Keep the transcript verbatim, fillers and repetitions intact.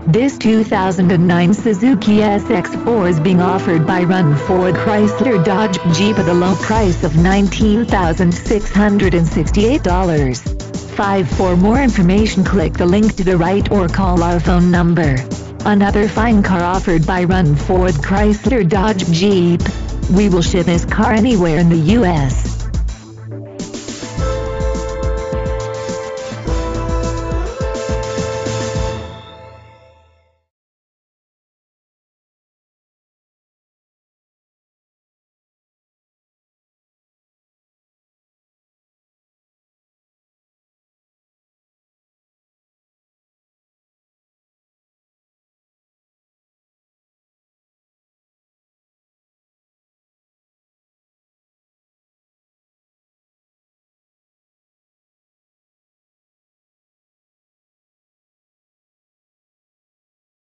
This two thousand nine Suzuki S X four is being offered by Run Ford Chrysler Dodge Jeep at a low price of nineteen thousand six hundred sixty-eight dollars. five For more information, click the link to the right or call our phone number. Another fine car offered by Run Ford Chrysler Dodge Jeep. We will ship this car anywhere in the U S